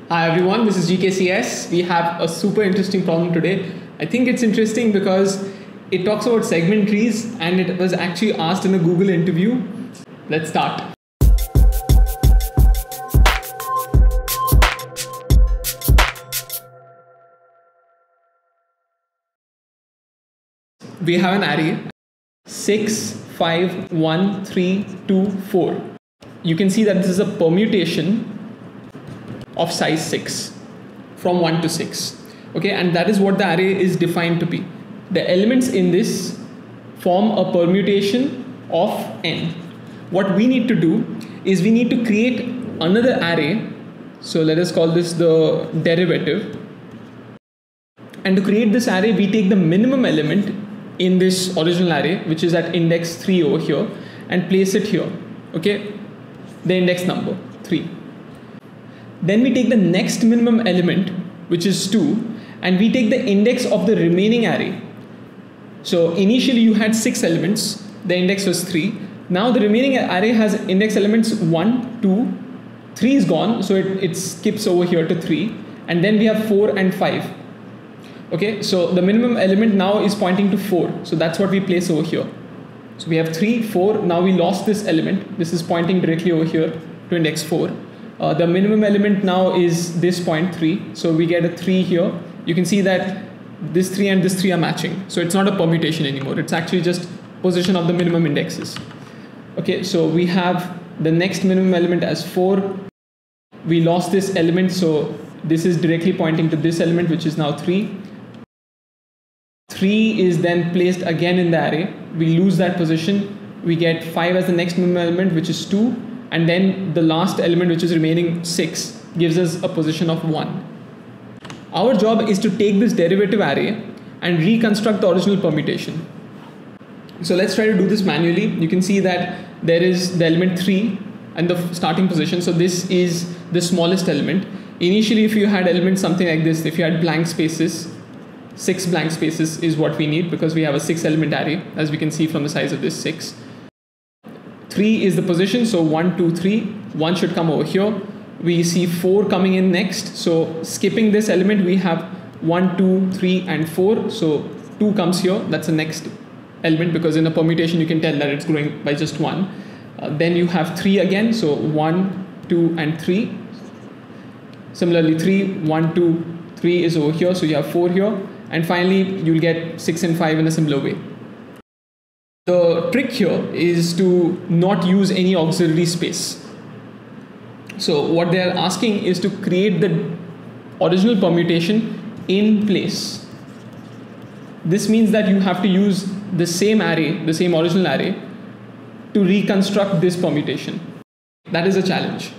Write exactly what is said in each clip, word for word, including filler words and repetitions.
Hi everyone, this is G K C S. We have a super interesting problem today. I think it's interesting because it talks about segment trees and it was actually asked in a Google interview. Let's start. We have an array six, five, one, three, two, four. You can see that this is a permutation of size six from one to six. Okay, and that is what the array is defined to be. The elements in this form a permutation of n. What we need to do is we need to create another array. So let us call this the derivative. And to create this array, we take the minimum element in this original array, which is at index three over here, and place it here. Okay, the index number three. Then we take the next minimum element, which is two, and we take the index of the remaining array. So initially you had six elements, the index was three. Now the remaining array has index elements one, two, three is gone, so it, it skips over here to three, and then we have four and five. Okay, so the minimum element now is pointing to four, so that's what we place over here. So we have three, four, now we lost this element. This is pointing directly over here to index four. Uh, the minimum element now is this point three, so we get a three here. You can see that this three and this three are matching, so it's not a permutation anymore, it's actually just position of the minimum indexes. Okay, so we have the next minimum element as four. We lost this element, so this is directly pointing to this element, which is now three. three is then placed again in the array. We lose that position. We get five as the next minimum element, which is two. And then the last element, which is remaining six, gives us a position of one. Our job is to take this derivative array and reconstruct the original permutation. So let's try to do this manually. You can see that there is the element three and the starting position. So this is the smallest element. Initially, if you had elements something like this, if you had blank spaces, six blank spaces is what we need because we have a six element array, as we can see from the size of this six. three is the position, so one, two, three. one should come over here. We see four coming in next. So skipping this element, we have one, two, three, and four. So two comes here. That's the next element because in a permutation, you can tell that it's growing by just one. Uh, then you have three again. So one, two, and three. Similarly, three, one, two, three is over here. So you have four here. And finally, you'll get six and five in a similar way. The trick here is to not use any auxiliary space. So what they are asking is to create the original permutation in place. This means that you have to use the same array, the same original array, to reconstruct this permutation. That is a challenge.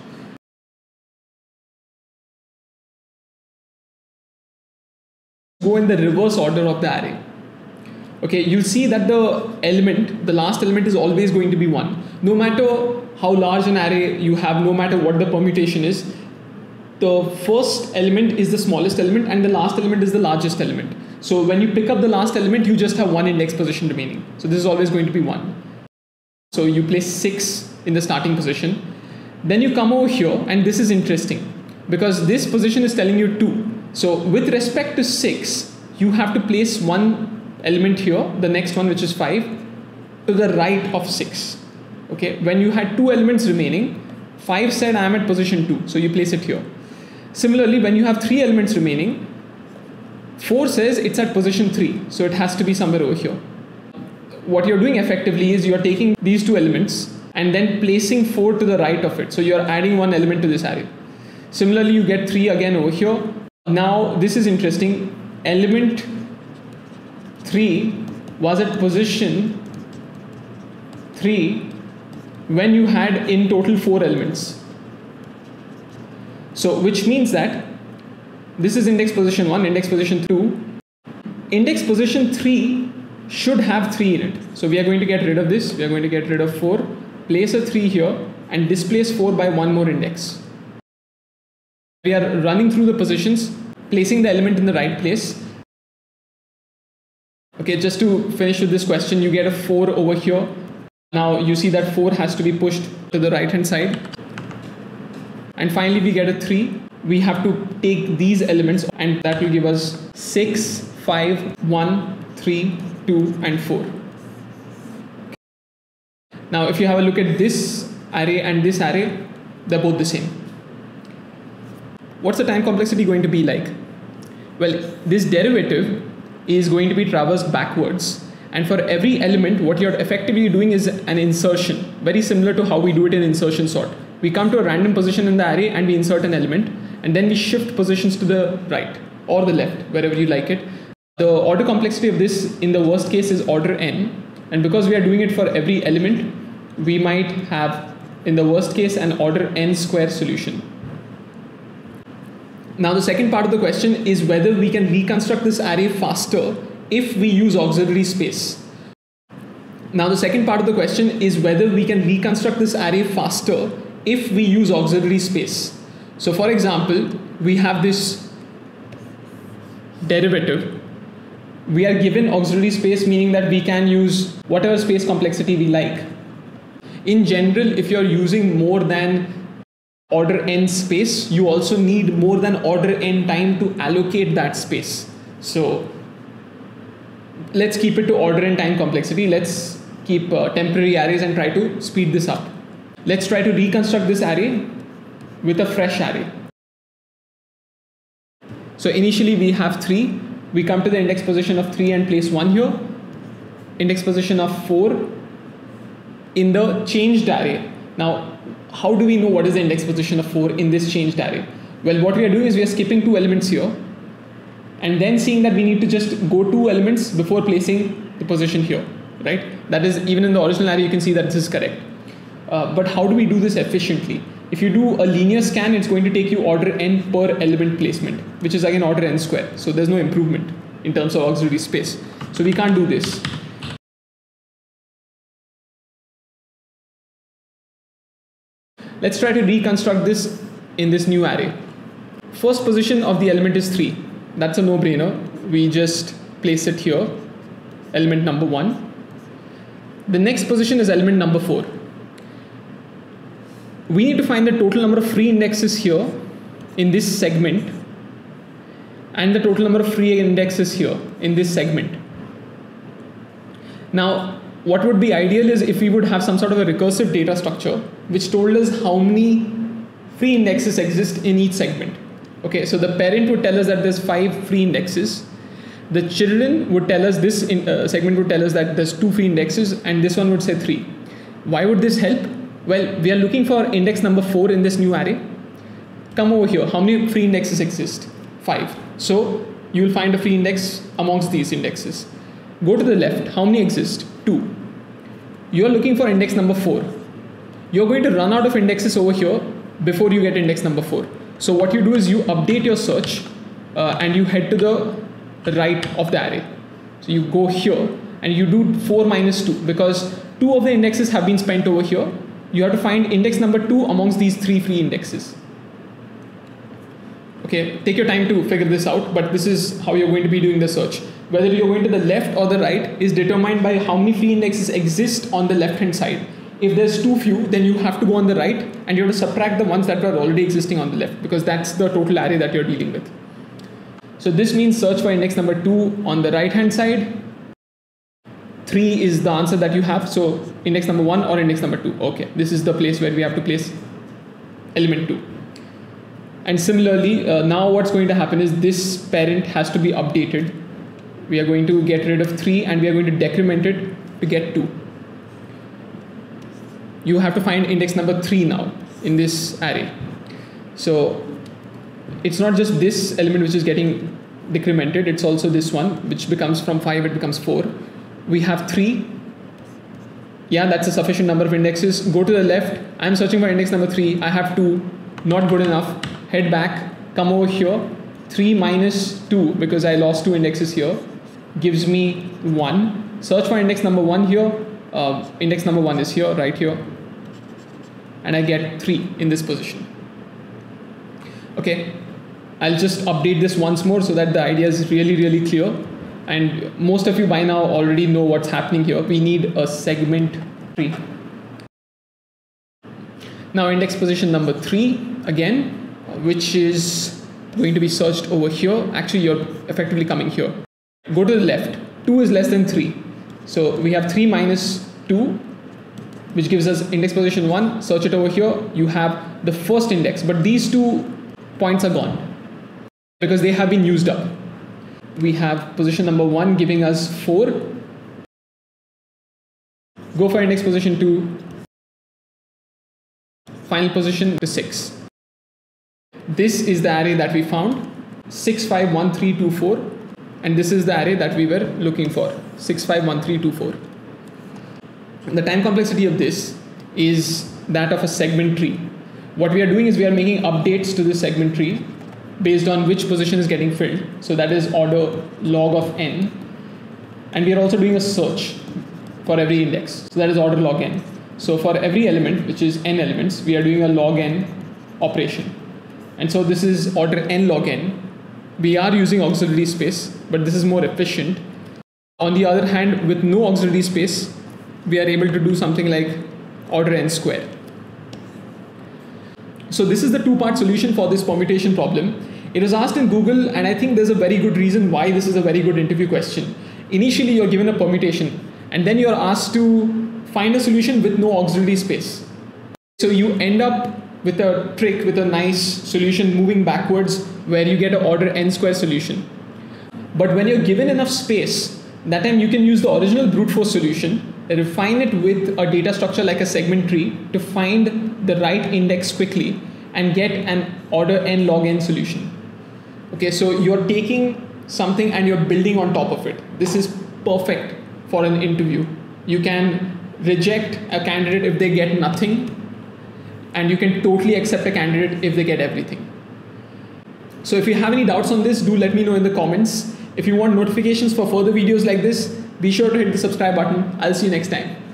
Go in the reverse order of the array. Okay, you'll see that the element, the last element is always going to be one. No matter how large an array you have, no matter what the permutation is, the first element is the smallest element and the last element is the largest element. So when you pick up the last element, you just have one index position remaining. So this is always going to be one. So you place six in the starting position. Then you come over here, and this is interesting because this position is telling you two. So with respect to six, you have to place one element here, the next one, which is five, to the right of six. Okay, when you had two elements remaining, five said I am at position two, so you place it here. Similarly, when you have three elements remaining, four says it's at position three, so it has to be somewhere over here. What you're doing effectively is you're taking these two elements and then placing four to the right of it, so you're adding one element to this array. Similarly, you get three again over here. Now this is interesting. Element three was at position three when you had in total four elements. So which means that this is index position one, index position two. Index position three should have three in it. So we are going to get rid of this. We are going to get rid of four, place a three here and displace four by one more index. We are running through the positions, placing the element in the right place. Okay, just to finish with this question, you get a four over here. Now you see that four has to be pushed to the right hand side. And finally we get a three. we have to take these elements, and that will give us six, five, one, three, two, and four. Now, if you have a look at this array and this array, they're both the same. What's the time complexity going to be like? Well, this derivative is going to be traversed backwards. And for every element, what you're effectively doing is an insertion, very similar to how we do it in insertion sort. We come to a random position in the array and we insert an element, and then we shift positions to the right or the left, wherever you like it. The order complexity of this in the worst case is order n. And because we are doing it for every element, we might have, in the worst case, an order n square solution. Now, the second part of the question is whether we can reconstruct this array faster if we use auxiliary space. Now, the second part of the question is whether we can reconstruct this array faster if we use auxiliary space. So, for example, we have this derivative. We are given auxiliary space, meaning that we can use whatever space complexity we like. In general, if you're using more than order n space, you also need more than order n time to allocate that space. So let's keep it to order n time complexity. Let's keep uh, temporary arrays and try to speed this up. Let's try to reconstruct this array with a fresh array. So initially we have three. We come to the index position of three and place one here. Index position of four in the changed array. Now, how do we know what is the index position of four in this changed array? Well, what we are doing is we are skipping two elements here, and then seeing that we need to just go two elements before placing the position here, right? That is, even in the original array, you can see that this is correct. Uh, but how do we do this efficiently? If you do a linear scan, it's going to take you order n per element placement, which is again order n square. So there's no improvement in terms of auxiliary space. So we can't do this. Let's try to reconstruct this in this new array. First position of the element is three. That's a no-brainer. We just place it here, element number one. The next position is element number four. We need to find the total number of free indexes here in this segment and the total number of free indexes here in this segment. Now, what would be ideal is if we would have some sort of a recursive data structure which told us how many free indexes exist in each segment. Okay, so the parent would tell us that there's five free indexes. The children would tell us, this in, uh, segment would tell us that there's two free indexes, and this one would say three. Why would this help? Well, we are looking for index number four in this new array. Come over here. How many free indexes exist? Five. So you will find a free index amongst these indexes. Go to the left. How many exist? Two. You are looking for index number four. You're going to run out of indexes over here before you get index number four. So what you do is you update your search uh, and you head to the right of the array. So you go here and you do four minus two because two of the indexes have been spent over here. You have to find index number two amongst these three free indexes. Okay, take your time to figure this out, but this is how you're going to be doing the search. Whether you're going to the left or the right is determined by how many free indexes exist on the left hand side. If there's too few, then you have to go on the right and you have to subtract the ones that are already existing on the left because that's the total array that you're dealing with. So this means search for index number two on the right hand side. three is the answer that you have. So index number one or index number two. Okay, this is the place where we have to place element two. And similarly, uh, now what's going to happen is this parent has to be updated. We are going to get rid of three and we are going to decrement it to get two. You have to find index number three now in this array. So it's not just this element which is getting decremented, it's also this one which becomes from five, it becomes four. We have three. Yeah, that's a sufficient number of indexes. Go to the left. I'm searching for index number three. I have two. Not good enough. Head back. Come over here. three minus two, because I lost two indexes here, gives me one. Search for index number one here. Uh, index number one is here, right here. And I get three in this position. Okay. I'll just update this once more so that the idea is really, really clear. And most of you by now already know what's happening here. We need a segment tree. Now index position number three, again, which is going to be searched over here. Actually, you're effectively coming here. Go to the left. two is less than three. So we have three minus two, which gives us index position one. Search it over here. You have the first index, but these two points are gone because they have been used up. We have position number one giving us four. Go for index position two. Final position to six. This is the array that we found, six, five, one, three, two, four, and this is the array that we were looking for, six, five, one, three, two, four. The time complexity of this is that of a segment tree. What we are doing is we are making updates to the segment tree based on which position is getting filled. So that is order log of n. And we are also doing a search for every index. So that is order log n. So for every element, which is n elements, we are doing a log n operation. And so this is order n log n. We are using auxiliary space, but this is more efficient. On the other hand, with no auxiliary space, we are able to do something like order n square. So this is the two-part solution for this permutation problem. It was asked in Google, and I think there's a very good reason why this is a very good interview question. Initially, you're given a permutation, and then you're asked to find a solution with no auxiliary space. So you end up with a trick, with a nice solution moving backwards where you get an order n square solution. But when you're given enough space, that time you can use the original brute force solution, refine it with a data structure like a segment tree to find the right index quickly and get an order n log n solution. Okay, so you're taking something and you're building on top of it. This is perfect for an interview. You can reject a candidate if they get nothing, and you can totally accept a candidate if they get everything. So if you have any doubts on this, do let me know in the comments. If you want notifications for further videos like this, be sure to hit the subscribe button. I'll see you next time.